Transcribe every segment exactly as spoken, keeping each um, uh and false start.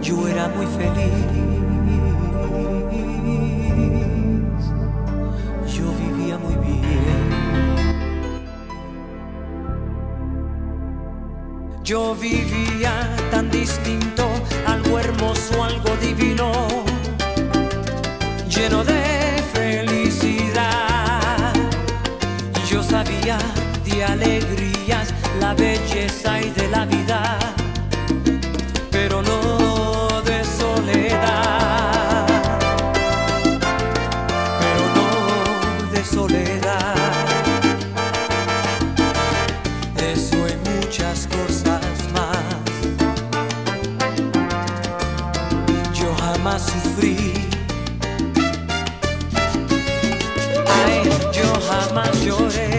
yo era muy feliz, yo vivía muy bien. Yo vivía tan distinto, algo hermoso, algo divino, lleno de felicidad. Y yo sabía de alegrías, la belleza y de la vida, pero no de soledad, pero no de soledad. Eso y muchas cosas más. Yo jamás sufrí, ay, yo jamás lloré.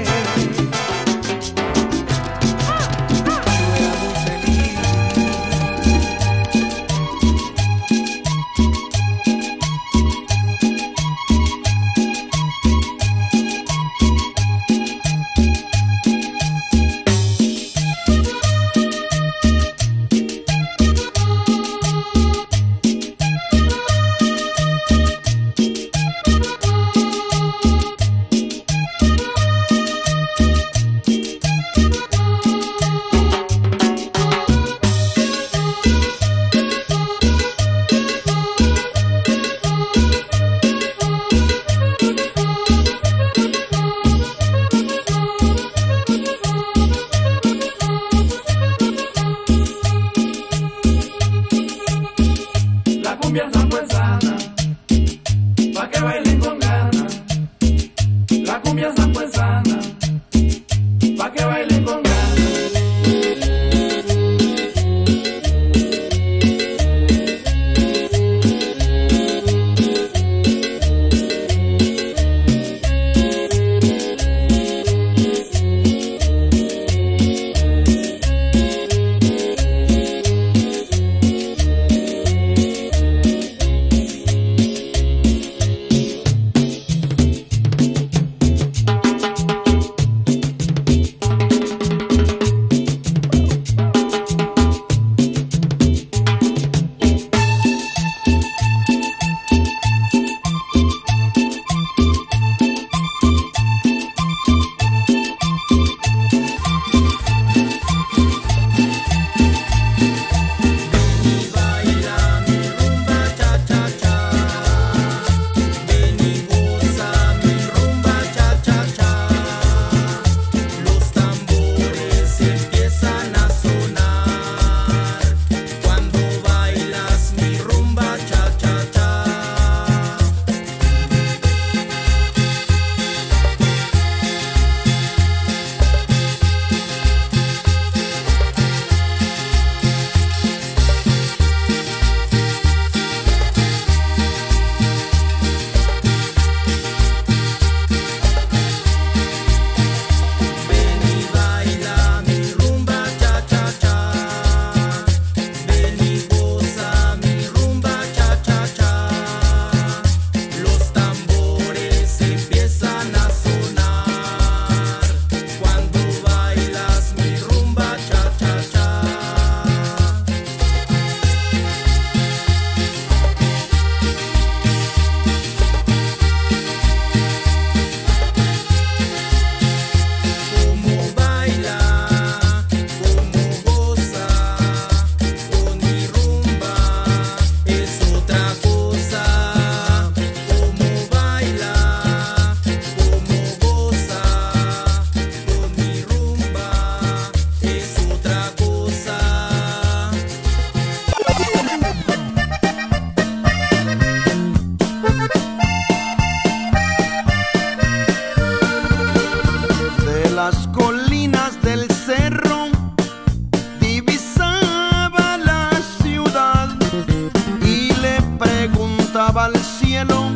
Al cielo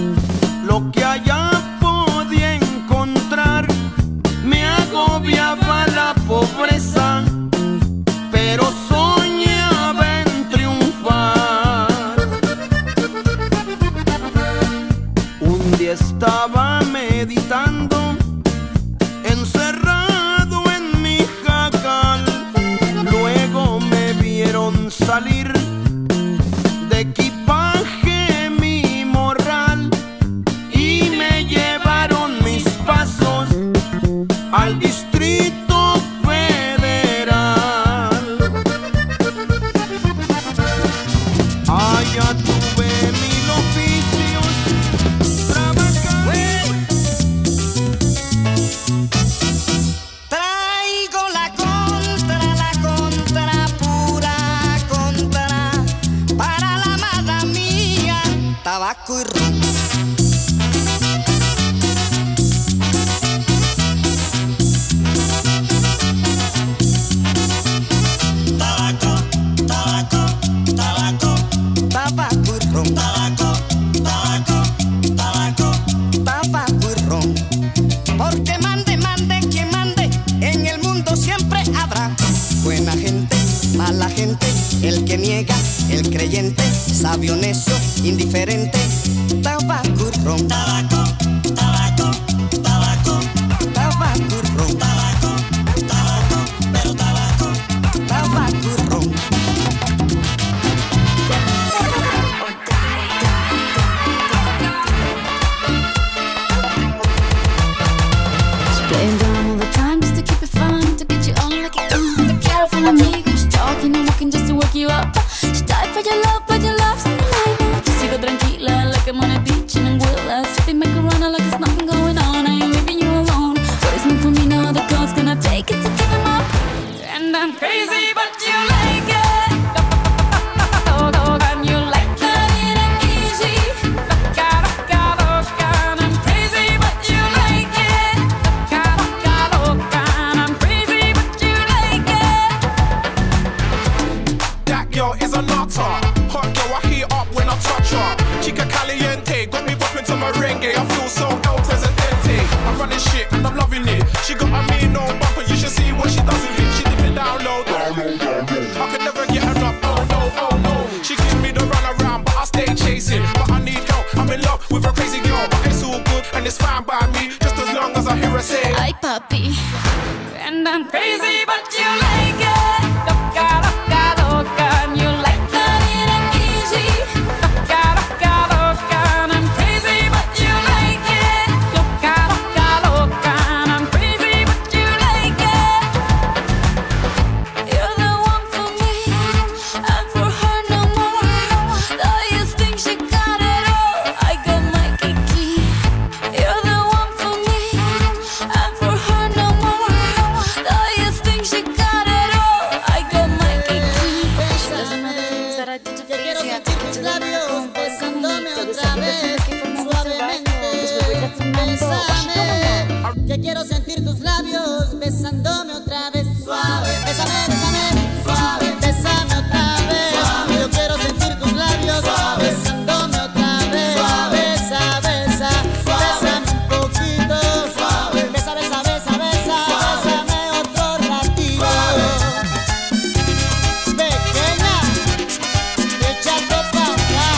lo que allá podía encontrar. Me agobiaba la pobreza, pero soñaba en triunfar. Un día estaba meditando, encerrado en mi jacal. Luego me vieron salir tabaco y ron. Tabaco, tabaco, tabaco, tabaco y ron. Tabaco, tabaco, tabaco, tabaco y ron. Porque mande, mande, quien mande, en el mundo siempre habrá buena gente, mala gente, el que niega, el creyente, sabio, necio, indiferente. Tabaco y ron. Tabaco, tabaco, tabaco, tabaco y ron. Tabaco, tabaco, pero tabaco, tabaco y ron. Playing dumb all the time just to keep it fun, to get you on like it done. Be careful, amigos, talking and walking just to wake you up. She died for your love, but your love's in the line now. Yo sigo tranquila like I'm on a beach in Anguilla, sipping macarona like there's nothing going on. I ain't leaving you alone. What is meant for me, no other girl's gonna take it to give him up. And I'm crazy, but you like it. And you like that it ain't easy. Loca, loca, loca, and I'm crazy, but you like it. Loca, loca, loca, and I'm crazy, but you like it. That girl is a nutter. Hot girl, I heat up when I touch her. Chica caliente, got me bopping to merengue. I feel so El Presidente. I'm running shit and I'm loving it. She got a mean no bumper, you should see what she does with it. She dip it down low, down low, down low. I could never get enough, oh no, oh no. She gives me the run around, but I stay chasing. But I need help, I'm in love with a crazy girl. But it's all good and it's fine by me, just as long as I hear her say Ay, papi. And I'm crazy, but you like it. Loca, loca, loca, and you like that it ain't easy. Loca, loca, loca, and I'm crazy, but you like it. Loca, loca, loca, and I'm crazy, but you like it. You're the one for me, and for her no more. Though you think she got it all, I got my kiki. You're the one for me, and for her no more. Though you think she got it all, I got my kiki. Doesn't know the things that I did to please you. I took it to the medical, besándome otra vez, suavemente. Bésame, que quiero sentir tus labios besándome otra vez, suave. Bésame, bésame, suave. Bésame otra vez, suave. Yo quiero sentir tus labios besándome otra vez, suave. Besa, besa, bésame un poquito, suave. Besa, besa, besa, besa, bésame otro ratito. Pequeña, échate pa' acá.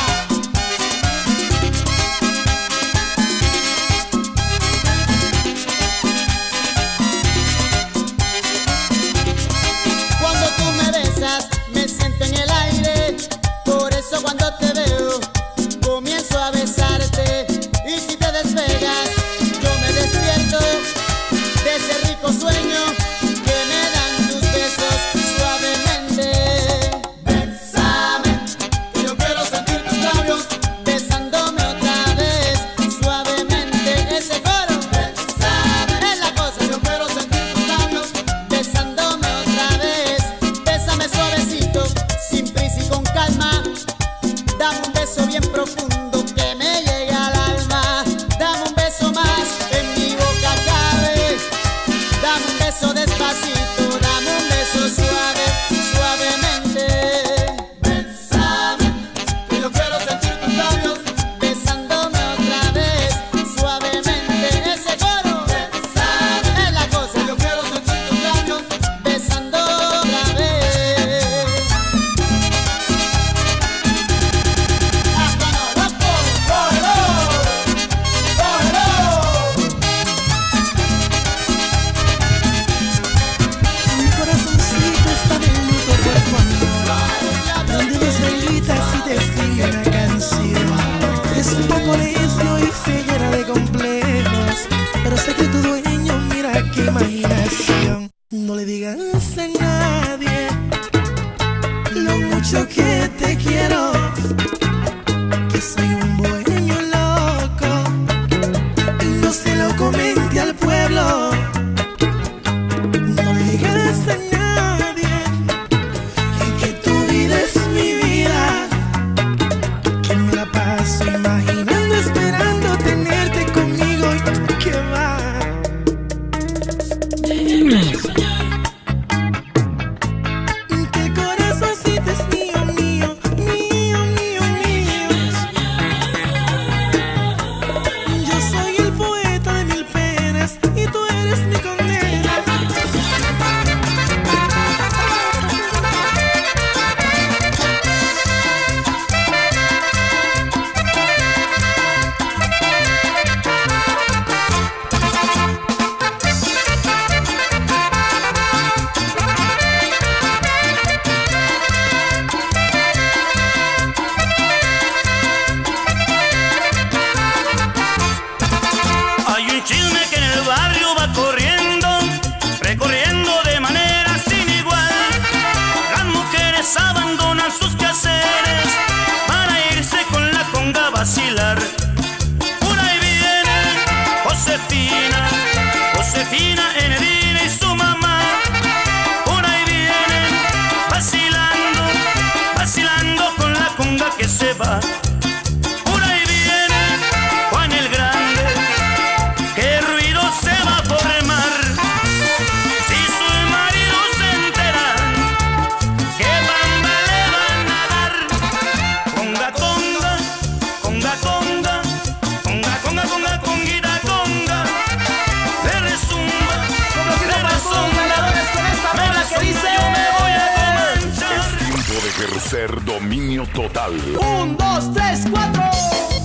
Cuando tú me besas, me siento en el aire. Por eso cuando te veo, comienzo a besarte. Y si te despegas, yo me despierto de ese rico sueño que me dan tus besos suavemente. Bésame, que yo quiero sentir tus labios besándome otra vez, suavemente. Ese coro, bésame, es la cosa. Yo quiero sentir tus labios besándome otra vez. Bésame suavecito, sin prisa y con calma. Dame un beso bien profundo que me llegue al alma. Dame un beso más, en mi boca cabe. Dame un beso despacito, dame un beso suave, suavemente. Bésame, que yo quiero sentir tus labios besándome otra vez, suavemente. Ese coro, bésame, es la cosa. Yo quiero sentir tus labios besando otra vez. Hasta no, loco, cógelo, cógelo. Mi corazoncito está dentro por tu amor, donde mis velitas y te escribe una canción. Es un poco necio y ceguera de complejos, pero sé que tu dueño, mira qué imaginación. No le digas a nadie lo mucho que te quiero, que soy un bohemio loco, y no se lo comente al pueblo. No le digas a nadie que tu vida es mi vida, que me la paso imaginando dejan sus quehaceres para irse con la conga a vacilar. Por ahí viene Josefina, Josefina, Enedina y su mamá. Por ahí vienen vacilando, vacilando con la conga que se va. Por ahí viene Juan el Grande, qué ruido se va a formar. Si sus maridos se enteran, qué banda le van a dar. Conga, conga, conga, conga, conga, conga, conga, conguita, conga. Le resumba, le resumba, me resumba, yo me voy a comanchar. Es tiempo de ejercer dominio total. Un, dos, tres, cuatro.